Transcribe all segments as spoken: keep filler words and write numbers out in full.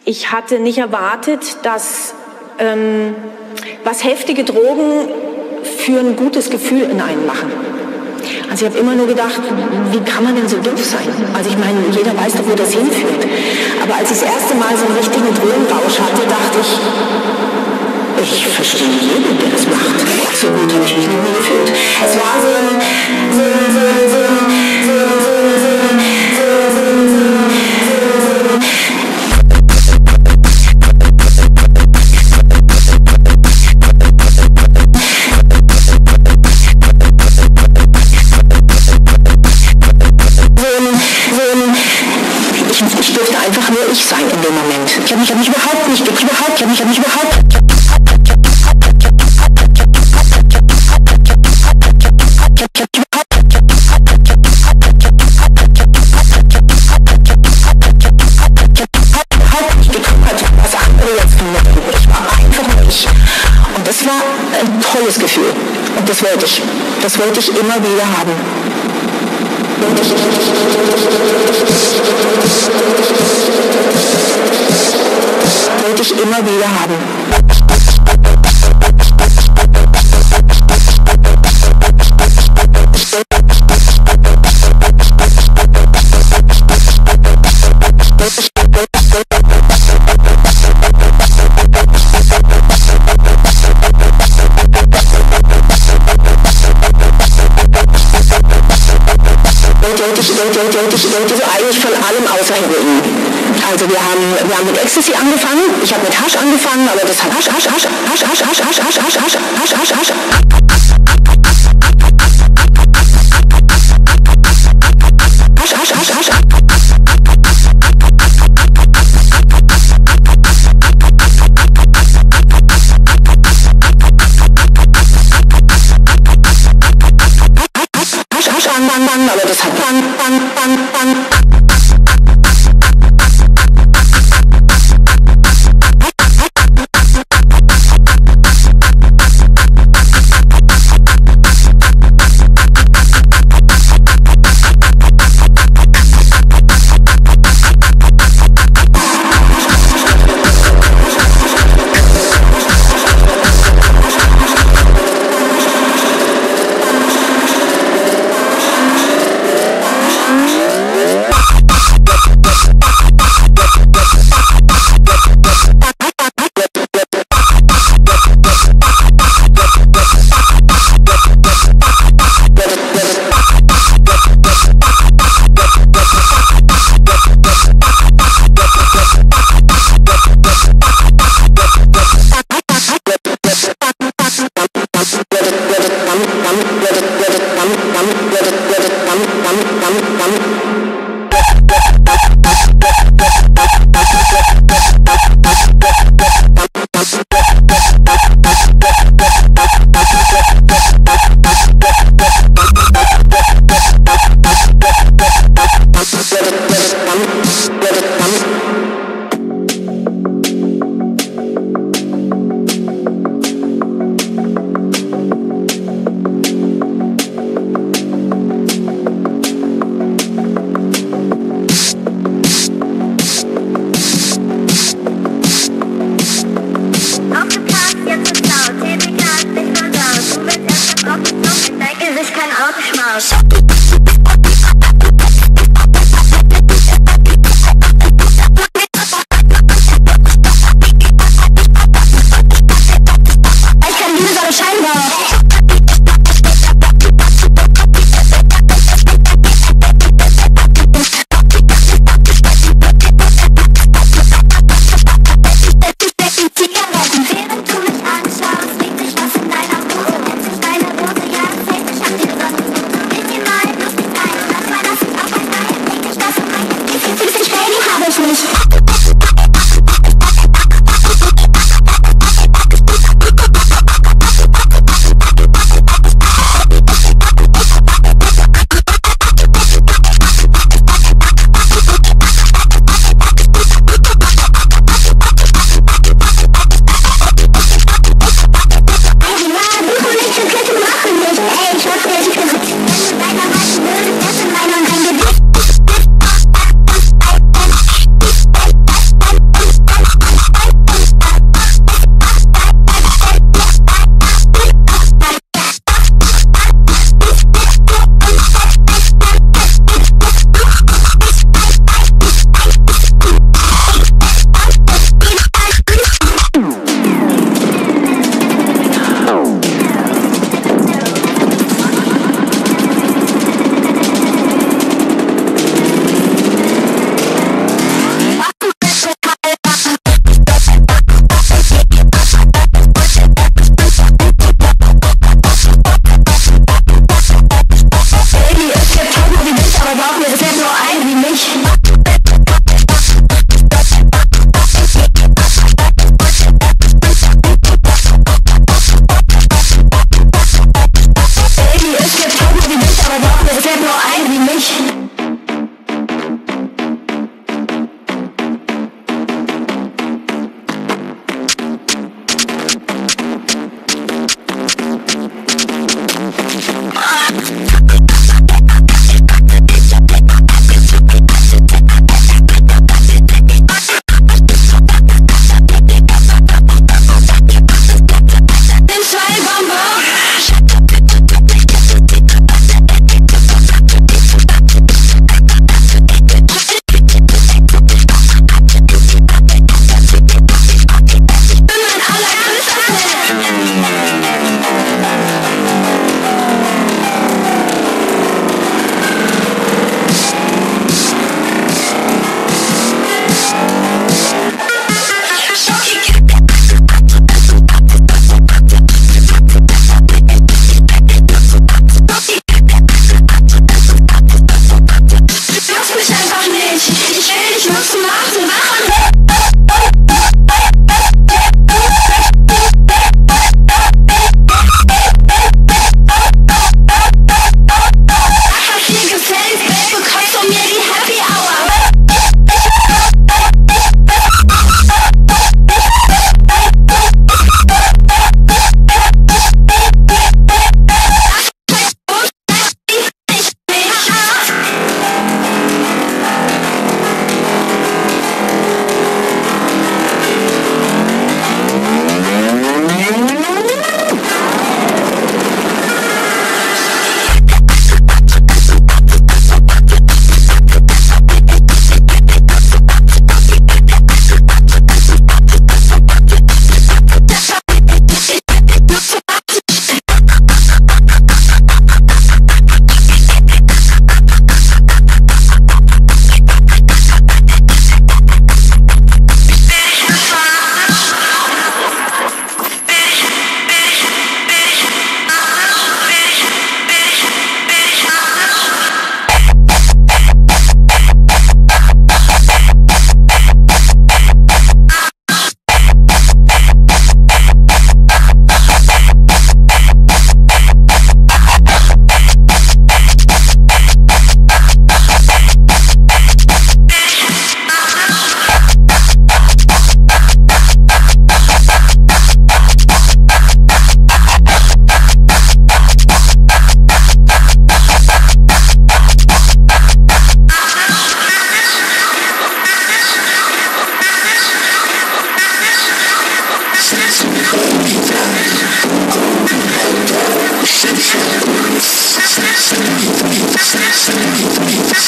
Ich hatte nicht erwartet, dass ähm, was heftige Drogen für ein gutes Gefühl in einen machen. Also ich habe immer nur gedacht, wie kann man denn so doof sein? Also ich meine, jeder weiß doch, wo das hinführt. Aber als ich das erste Mal so einen richtigen Drogenrausch hatte, dachte ich, ich verstehe jeden, der das macht. So gut habe ich mich noch nie gefühlt. Es war so ein, so ein, so ein, so ein, so ein, so ein, so ich durfte einfach nur ich sein in dem Moment. Ich habe mich, hab mich überhaupt nicht, ich überhaupt, ich habe mich, hab mich überhaupt. Und das war ein tolles Gefühl. Und das wollte ich. Das wollte ich immer wieder haben. Wollte ich. Wollte ich immer wieder haben. Ich wollte so eigentlich von allem außer Heroin. Also wir haben, wir haben mit Ecstasy angefangen, ich habe mit Hasch angefangen, aber das hat Hasch, Hasch, Hasch, Hasch, Hasch, Hasch, Hasch, Hasch, Hasch, Hasch, Hasch, Hasch, Hasch. Hasch, Hasch, Hasch, Hasch. Aber das hat Bang, Bang, Bang, Bang.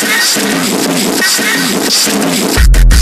We'll be right back.